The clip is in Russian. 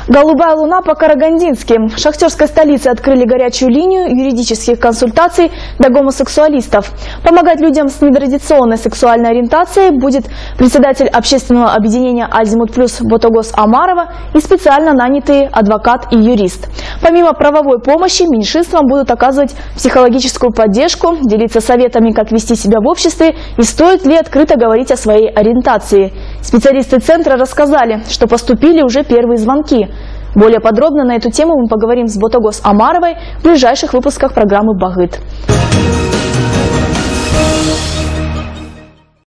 Голубая луна по-карагандински. В шахтерской столице открыли горячую линию юридических консультаций для гомосексуалистов. Помогать людям с нетрадиционной сексуальной ориентацией будет председатель общественного объединения «Азимут Плюс» Ботогос Амарова и специально нанятый адвокат и юрист. Помимо правовой помощи, меньшинствам будут оказывать психологическую поддержку, делиться советами, как вести себя в обществе и стоит ли открыто говорить о своей ориентации. Специалисты центра рассказали, что поступили уже первые звонки. Более подробно на эту тему мы поговорим с Ботогос Амаровой в ближайших выпусках программы «Багыт».